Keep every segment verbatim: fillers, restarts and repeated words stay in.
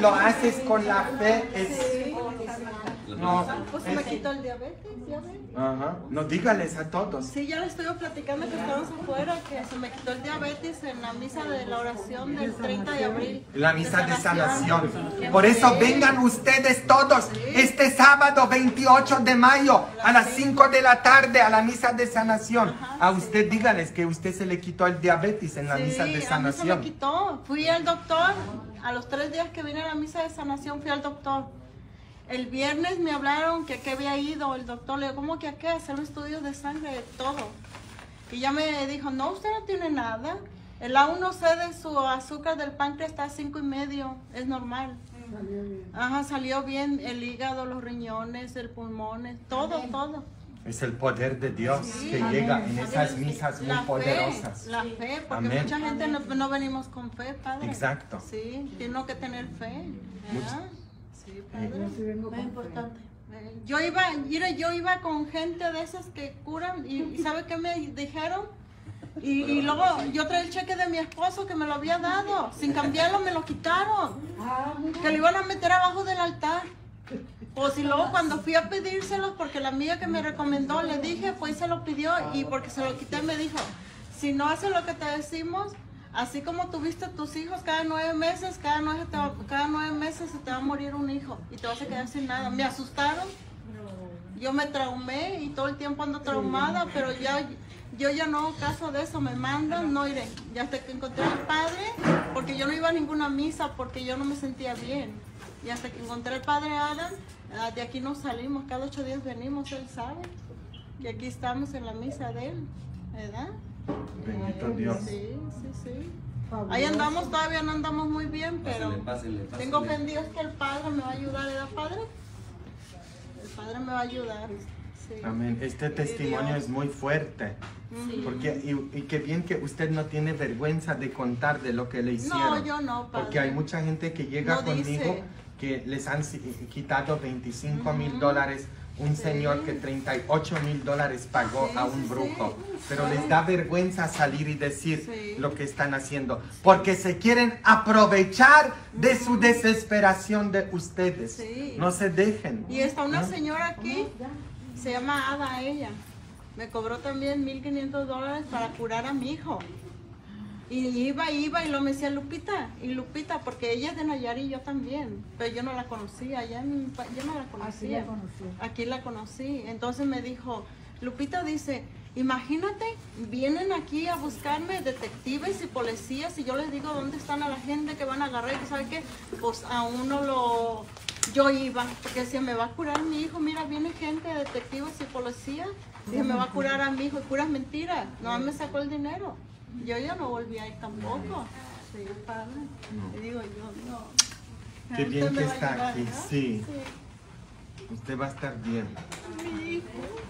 lo haces con la fe, es... Sí. No, Pues es- me quitó el diabetes, ya ven. Ajá. No, dígales a todos. Sí, ya le estoy platicando que estamos afuera, que se me quitó el diabetes en la misa de la oración del treinta de abril. La misa de sanación. Qué Por eso padre. vengan ustedes todos este sábado veintiocho de mayo a las cinco de la tarde a la misa de sanación. A usted dígales que usted se le quitó el diabetes en la Sí, misa de a mí se me sanación. quitó. Fui al doctor, a los tres días que vine a la misa de sanación fui al doctor. El viernes me hablaron que a qué había ido el doctor. Le digo, ¿cómo que a qué? Hacer estudios de sangre, de todo. Y ya me dijo, no, usted no tiene nada. El A uno C de su azúcar del páncreas está a cinco y medio, es normal. Ajá, salió bien el hígado, los riñones, el pulmón, todo, todo. Es el poder de Dios Sí. que llega en esas misas muy La poderosas. fe, la fe, porque Amén. mucha gente no, no venimos con fe, Padre. Exacto. Sí, tiene que tener fe. ¿verdad? Sí, Padre. Muy importante. Eh, Yo iba, mira, yo iba con gente de esas que curan y, y ¿sabe qué me dijeron? Y, y luego yo traía el cheque de mi esposo que me lo había dado, sin cambiarlo me lo quitaron, que lo iban a meter abajo del altar. Pues y luego cuando fui a pedírselos, porque la amiga que me recomendó, le dije, pues se lo pidió y porque se lo quité me dijo, si no haces lo que te decimos, así como tuviste tus hijos cada nueve meses, cada nueve, te va- cada nueve meses se te va a morir un hijo y te vas a quedar sin nada. Me asustaron, yo me traumé y todo el tiempo ando traumada, pero ya yo ya no hago caso de eso, me mandan, no iré. Ya hasta que encontré al padre, porque yo no iba a ninguna misa, porque yo no me sentía bien. Y hasta que encontré al padre Adam, ah, de aquí nos salimos, cada ocho días venimos, él sabe. Y aquí estamos en la misa de él, ¿verdad? Bendito Dios. Sí, sí, sí. Ahí andamos, todavía no andamos muy bien, pero Pásale, pásale, pásale. tengo fe en Dios que el Padre me va a ayudar, ¿verdad, Padre? El Padre me va a ayudar. Sí. Amén. Este testimonio es muy fuerte. Porque, y, y qué bien que usted no tiene vergüenza de contar de lo que le hicieron. No, yo no, Padre. Porque hay mucha gente que llega No conmigo dice. que les han si- quitado veinticinco mil dólares. Un Sí. señor que treinta y ocho mil dólares pagó Sí, a un sí, brujo. sí. Pero Sí. les da vergüenza salir y decir Sí. lo que están haciendo. Porque se quieren aprovechar de su desesperación de ustedes. Sí. No se dejen. Y está una ¿no? señora aquí, se llama Ada ella. Me cobró también mil quinientos dólares para curar a mi hijo. Y iba, iba y lo me decía Lupita, y Lupita, porque ella es de Nayari y yo también, pero yo no la conocía, allá en mi pa- yo no la conocía. la conocí. Aquí la conocí. Entonces me dijo, Lupita dice, imagínate, vienen aquí a buscarme detectives y policías y yo les digo dónde están a la gente que van a agarrar y ¿sabe qué? Pues a uno lo... Yo iba, porque decía, me va a curar mi hijo, mira, viene gente, detectives y policías, dije, me va a curar a mi hijo, y puras mentiras, no me sacó el dinero. Yo ya no volví a ir tampoco. Sí, padre. Y digo yo, no. Qué bien Usted que me va a está ayudar, aquí, ¿verdad? sí. Usted va a estar bien. Mi hijo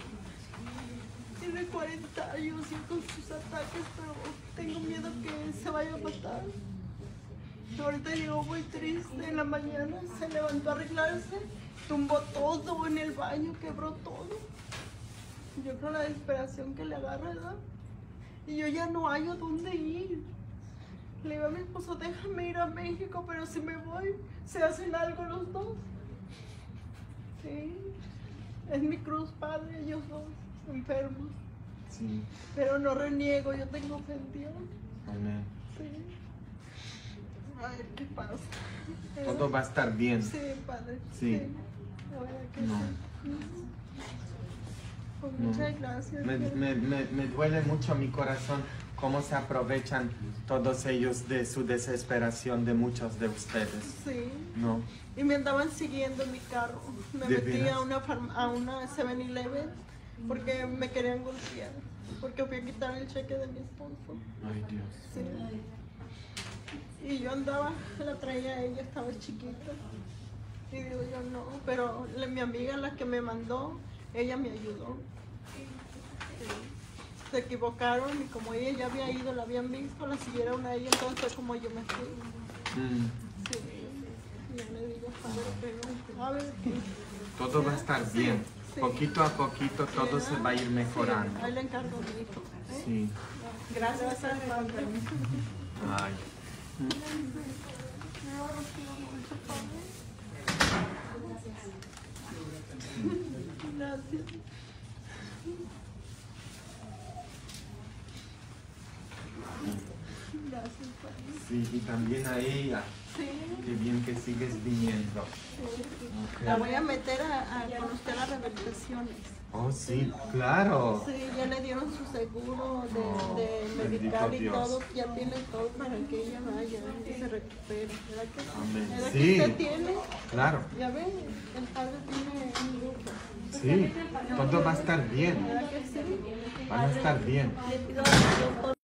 tiene cuarenta años y con sus ataques, pero tengo miedo que se vaya a matar. Ahorita llegó muy triste en la mañana, se levantó a arreglarse, tumbó todo en el baño, quebró todo. Yo creo la desesperación que le agarra, ¿verdad? Y yo ya no hallo dónde ir. Le digo a mi esposo, déjame ir a México, pero si me voy, se hacen algo los dos. Sí, es mi cruz, padre, ellos dos enfermos. Sí. Pero no reniego, yo tengo fe en Dios. Amén. Sí. A ver qué pasa. Todo va a estar bien. Sí, padre. Sí. La verdad que No. sí. Pues No. muchas gracias. Me, me, me, me duele mucho mi corazón cómo se aprovechan todos ellos de su desesperación de muchos de ustedes. Sí. No. Y me andaban siguiendo en mi carro. Me ¿De metí veras? a una, farm- a una seven eleven porque me querían golpear. Porque fui a quitar el cheque de mi esposo. Ay, Dios. Sí. Y yo andaba, la traía a ella, estaba chiquita. Y digo yo no, pero la- mi amiga, la que me mandó, ella me ayudó. Sí. Se equivocaron y como ella ya había ido, la habían visto, la siguieron a ella, entonces fue como yo me fui. Mm. Sí. Y yo le digo, padre, pero a ver qué. Todo va a estar Sí, bien. sí. Poquito a poquito todo se va a ir mejorando. Sí, ahí le encargo a mi hijo. ¿eh? Sí. Gracias al padre. Ay. Gracias. Gracias, Padre. Sí, y también a ella. Sí. Qué bien que sigues viniendo. Sí. Okay. La voy a meter a, a, con usted a las rehabilitaciones. Oh, sí, claro. Sí, ya le dieron su seguro de, Oh, de bendito medical y Dios. todo, ya tiene todo para que ella vaya y se recupere. ¿Verdad que, Amén. ¿verdad Sí. que usted tiene? Claro. Ya ve, el padre tiene un grupo. Sí, todo va a estar bien. ¿Verdad que sí? Van a estar bien. Le pido a Dios